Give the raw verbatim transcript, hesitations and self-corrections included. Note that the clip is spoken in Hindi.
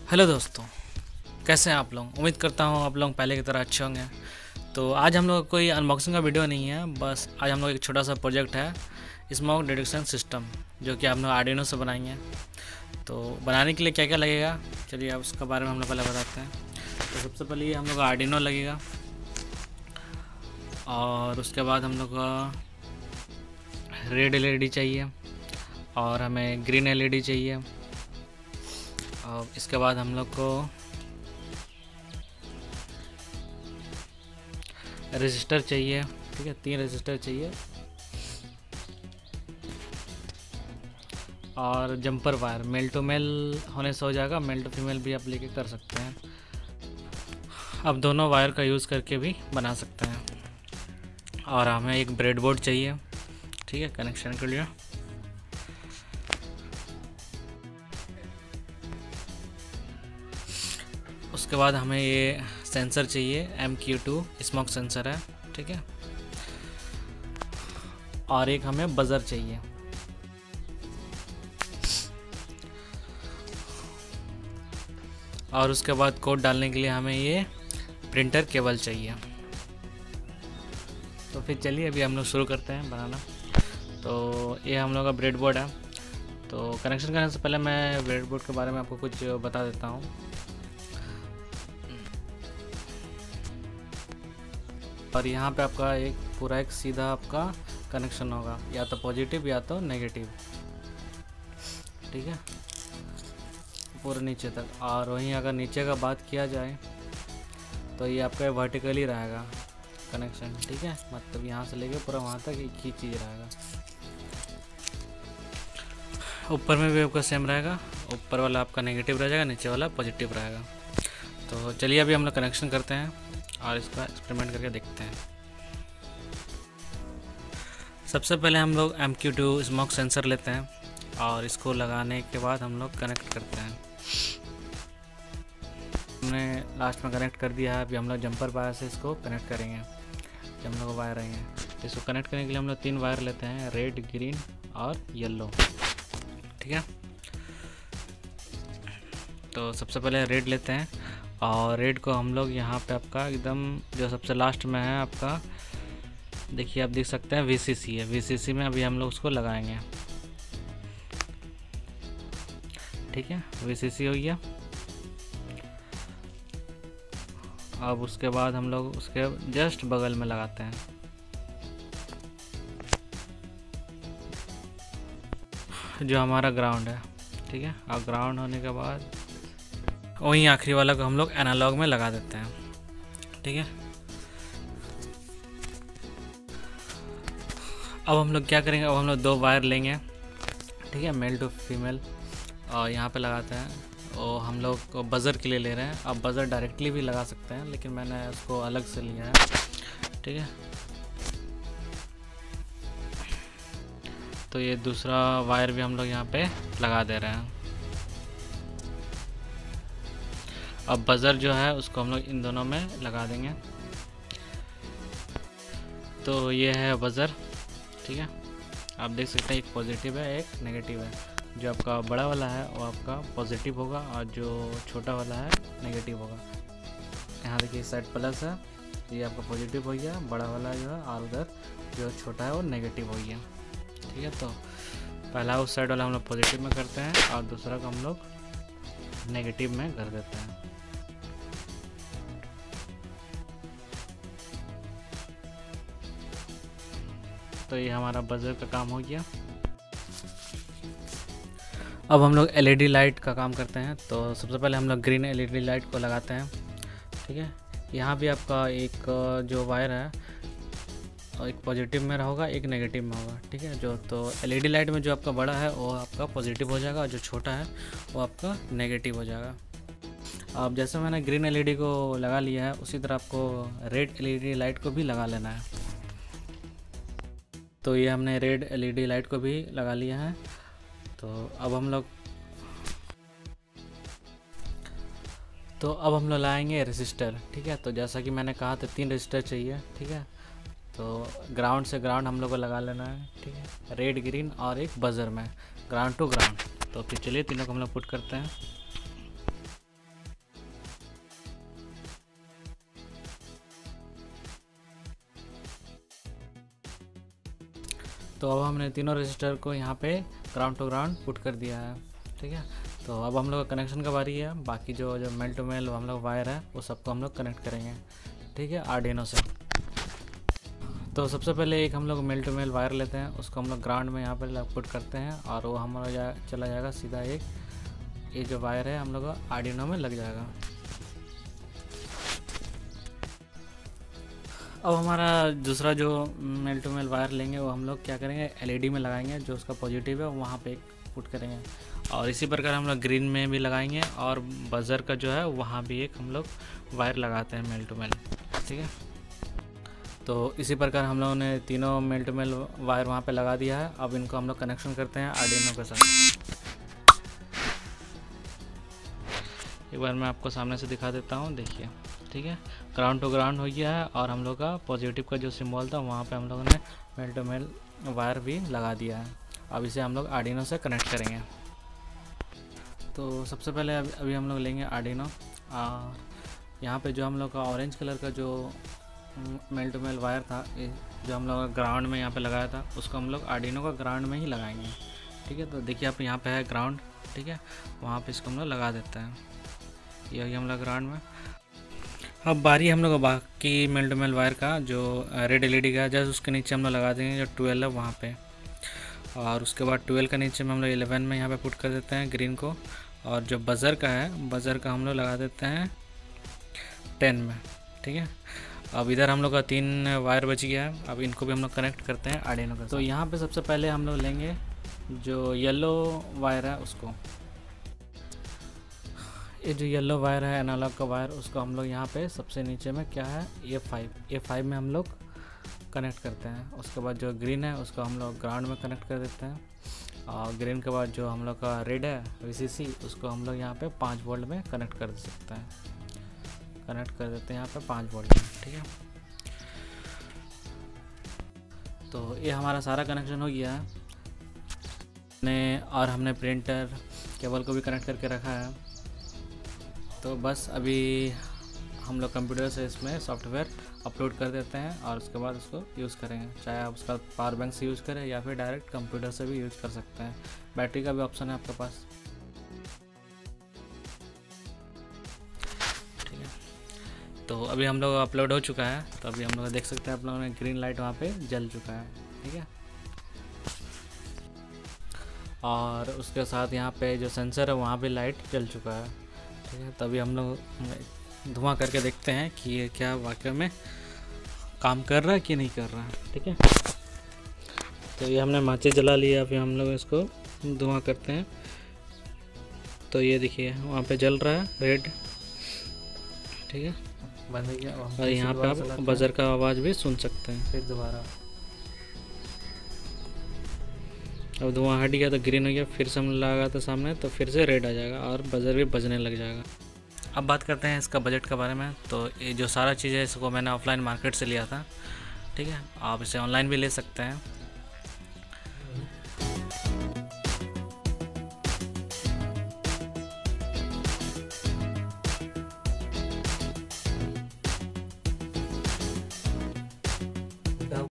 हेलो दोस्तों, कैसे हैं आप लोग। उम्मीद करता हूँ आप लोग पहले की तरह अच्छे होंगे। तो आज हम लोग कोई अनबॉक्सिंग का वीडियो नहीं है, बस आज हम लोग एक छोटा सा प्रोजेक्ट है स्मोक डिटेक्शन सिस्टम, जो कि हम लोग आर्डिनो से बनाएंगे। तो बनाने के लिए क्या क्या लगेगा, चलिए आप उसके बारे में हम लोग पहले बताते हैं। तो सबसे पहले ये हम लोग का आर्डिनो लगेगा, और उसके बाद हम लोग का रेड एल ई डी चाहिए, और हमें ग्रीन एल ई डी चाहिए, और इसके बाद हम लोग को रजिस्टर चाहिए। ठीक है, तीन रजिस्टर चाहिए, और jumper wire male to male होने से हो जाएगा, मेल टू फीमेल भी आप लेके कर सकते हैं। अब दोनों वायर का यूज़ करके भी बना सकते हैं। और हमें एक ब्रेड बोर्ड चाहिए, ठीक है, कनेक्शन के लिए। उसके बाद हमें ये सेंसर चाहिए, M Q two smoke sensor है, ठीक है। और एक हमें बजर चाहिए। और उसके बाद कोड डालने के लिए हमें ये प्रिंटर केबल चाहिए। तो फिर चलिए अभी हम लोग शुरू करते हैं बनाना। तो ये हम लोग का ब्रेड बोर्ड है। तो कनेक्शन करने से पहले मैं ब्रेड बोर्ड के बारे में आपको कुछ बता देता हूँ। और यहाँ पे आपका एक पूरा एक सीधा आपका कनेक्शन होगा, या तो पॉजिटिव या तो नेगेटिव, ठीक है, पूरे नीचे तक। और वहीं अगर नीचे का बात किया जाए तो ये आपका वर्टिकली रहेगा कनेक्शन, ठीक है, मतलब यहाँ से लेके पूरा वहाँ तक एक ही चीज़ रहेगा। ऊपर में भी आपका सेम रहेगा, ऊपर वाला आपका नेगेटिव रह जाएगा, नीचे वाला पॉजिटिव रहेगा। तो चलिए अभी हम लोग कनेक्शन करते हैं और इसका एक्सपेरिमेंट करके देखते हैं। सबसे पहले हम लोग M Q two smoke sensor लेते हैं, और इसको लगाने के बाद हम लोग कनेक्ट करते हैं। हमने लास्ट में कनेक्ट कर दिया है। अभी हम लोग जंपर वायर से इसको कनेक्ट करेंगे। जब हम लोग वायर रहेंगे तो इसको कनेक्ट करने के लिए हम लोग तीन वायर लेते हैं, रेड, ग्रीन और येलो, ठीक है। तो सबसे पहले रेड लेते हैं, और रेड को हम लोग यहाँ पे आपका एकदम जो सबसे लास्ट में है आपका, देखिए आप देख सकते हैं वी सी सी है, वी सी सी में अभी हम लोग उसको लगाएंगे, ठीक है। वी सी सी हो गया। अब उसके बाद हम लोग उसके जस्ट बगल में लगाते हैं, जो हमारा ग्राउंड है, ठीक है। और ग्राउंड होने के बाद वहीं आखिरी वाला को हम लोग एनालॉग में लगा देते हैं, ठीक है। अब हम लोग क्या करेंगे, अब हम लोग दो वायर लेंगे, ठीक है, मेल टू फीमेल, और यहाँ पे लगाते हैं। और हम लोग बज़र के लिए ले रहे हैं। आप बज़र डायरेक्टली भी लगा सकते हैं, लेकिन मैंने उसको अलग से लिया है, ठीक है। तो ये दूसरा वायर भी हम लोग यहाँ पे लगा दे रहे हैं। अब बज़र जो है उसको हम लोग इन दोनों में लगा देंगे। तो ये है बज़र, ठीक है। आप देख सकते हैं एक पॉजिटिव है, एक नेगेटिव है। जो आपका बड़ा वाला है वो आपका पॉजिटिव होगा, और जो छोटा वाला है नेगेटिव होगा। यहाँ देखिए इस साइड प्लस है, ये आपका पॉजिटिव हो गया बड़ा वाला जो है, और उधर जो छोटा है वो नेगेटिव हो गया, ठीक है। तो पहला उस साइड वाला हम लोग पॉजिटिव में करते हैं, और दूसरा को हम लोग नेगेटिव में कर देते हैं। तो ये हमारा बजर का काम हो गया। अब हम लोग एल ई डी लाइट का काम करते हैं। तो सबसे पहले हम लोग green L E D light को लगाते हैं, ठीक है। यहाँ भी आपका एक जो वायर है एक पॉजिटिव में होगा, एक नेगेटिव में होगा, ठीक है। जो तो एल ई डी लाइट में जो आपका बड़ा है वो आपका पॉजिटिव हो जाएगा, और जो छोटा है वो आपका नेगेटिव हो जाएगा। अब जैसे मैंने ग्रीन एल ई डी को लगा लिया है, उसी तरह आपको red L E D light को भी लगा लेना है। तो ये हमने red L E D light को भी लगा लिया है। तो अब हम लोग तो अब हम लोग लाएंगे रजिस्टर, ठीक है। तो जैसा कि मैंने कहा था तीन रजिस्टर चाहिए, ठीक है। तो ग्राउंड से ग्राउंड हम लोग को लगा लेना है, ठीक है, रेड, ग्रीन और एक बज़र में, ग्राउंड टू ग्राउंड। तो फिर चलिए तीनों को हम लोग पुट करते हैं। तो अब हमने तीनों रजिस्टर को यहाँ पे ग्राउंड टू ग्राउंड पुट कर दिया है, ठीक है। तो अब हम लोग का कनेक्शन का बारी है। बाकी जो जो मेल टू मेल हम लोग वायर है वो सबको हम लोग कनेक्ट करेंगे, ठीक है, आर्डिनो से। तो सबसे पहले एक हम लोग मेल टू मेल वायर लेते हैं, उसको हम लोग ग्राउंड में यहाँ पर पुट करते हैं और वो हमारा जा, चला जाएगा सीधा एक ये जो वायर है हम लोग आर्डिनो में लग जाएगा। अब हमारा दूसरा जो मेल टू मेल वायर लेंगे वो हम लोग क्या करेंगे, एलईडी में लगाएंगे, जो उसका पॉजिटिव है वहाँ पे एक पुट करेंगे। और इसी प्रकार हम लोग ग्रीन में भी लगाएंगे और बजर का जो है वहाँ भी एक हम लोग वायर लगाते हैं मेल टू मेल, ठीक है। तो इसी प्रकार हम लोगों ने तीनों मेल टू मेल वायर वहाँ पे लगा दिया है। अब इनको हम लोग कनेक्शन करते हैं आर्डिनो के साथ। एक बार मैं आपको सामने से दिखा देता हूँ, देखिए, ठीक है, ग्राउंड टू ग्राउंड हो गया है और हम लोग का पॉजिटिव का जो सिंबल था वहाँ पे हम लोगों ने मेल टू मेल वायर भी लगा दिया है। अब इसे हम लोग आर्डिनो से कनेक्ट करेंगे। तो सबसे पहले अभी अभी हम लोग लेंगे आर्डिनो और यहाँ पे जो हम लोग का ऑरेंज कलर का जो मेल टू मेल वायर था जो हम लोग ग्राउंड में यहाँ पे लगाया था उसको हम लोग आर्डिनो का ग्राउंड में ही लगाएंगे, ठीक है। तो देखिए आप यहाँ पे है ग्राउंड, ठीक है, वहाँ पे इसको हम लोग लगा देते हैं, यही हम लोग ग्राउंड में। अब बारी हम लोग बाकी मेल टू मेल वायर का जो रेड एलईडी का जस्ट उसके नीचे हम लोग लगा देंगे जो ट्वेल्व है वहाँ पे। और उसके बाद ट्वेल्व का नीचे में हम लोग इलेवन में यहाँ पे पुट कर देते हैं ग्रीन को। और जो बज़र का है बज़र का हम लोग लगा देते हैं टेन में, ठीक है। अब इधर हम लोग का तीन वायर बच गया है। अब इनको भी हम लोग कनेक्ट करते हैं आर्डिनो का। तो यहाँ पे सबसे पहले हम लोग लेंगे जो येलो वायर है उसको, ये जो येलो वायर है एनालॉग का वायर, उसको हम लोग यहाँ पे सबसे नीचे में क्या है ए फाइव ए फाइव में हम लोग कनेक्ट करते हैं। उसके बाद जो ग्रीन है उसको हम लोग ग्राउंड में कनेक्ट कर देते हैं। और ग्रीन के बाद जो हम लोग का रेड है वीसीसी उसको हम लोग यहाँ पे पाँच वोल्ट में कनेक्ट कर सकते हैं, कनेक्ट कर देते हैं यहाँ पे पाँच वोल्ट में, ठीक है। तो ये हमारा सारा कनेक्शन हो गया है ने और हमने प्रिंटर केबल को भी कनेक्ट करके रखा है। तो बस अभी हम लोग कंप्यूटर से इसमें सॉफ्टवेयर अपलोड कर देते हैं और उसके बाद उसको यूज़ करेंगे। चाहे आप उसका पावर बैंक से यूज़ करें या फिर डायरेक्ट कंप्यूटर से भी यूज़ कर सकते हैं। बैटरी का भी ऑप्शन है आपके पास, ठीक है। तो अभी हम लोग अपलोड हो चुका है। तो अभी हम लोग देख सकते हैं आप लोगों ने ग्रीन लाइट वहाँ पे जल चुका है, ठीक है। और उसके साथ यहाँ पे जो सेंसर है वहाँ भी लाइट जल चुका है, ठीक है। तभी हम लोग धुआं करके देखते हैं कि ये क्या वाकई में काम कर रहा है कि नहीं कर रहा है, ठीक है। तो ये हमने माचिस जला लिया, फिर हम लोग इसको धुआं करते हैं। तो ये देखिए वहाँ पे जल रहा है रेड, ठीक है, बंद हो गया। और यहाँ पे आप बजर का आवाज़ भी सुन सकते हैं। फिर दोबारा अब धुआं हट गया तो ग्रीन हो गया, फिर से हम लगा था सामने तो फिर से रेड आ जाएगा और बजर भी बजने लग जाएगा। अब बात करते हैं इसका बजट के बारे में। तो ये जो सारा चीज़ है इसको मैंने ऑफलाइन मार्केट से लिया था, ठीक है। आप इसे ऑनलाइन भी ले सकते हैं।